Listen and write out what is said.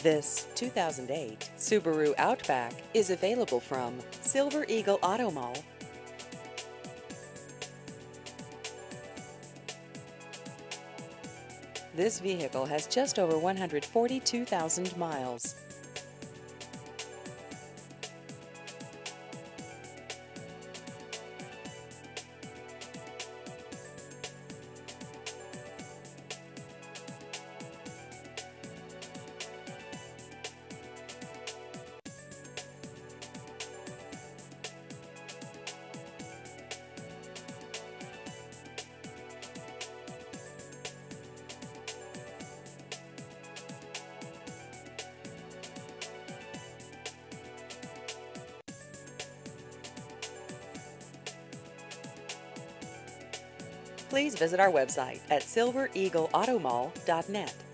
This 2008 Subaru Outback is available from Silver Eagle Auto Mall. This vehicle has just over 142,000 miles. Please visit our website at silvereagleautomall.net.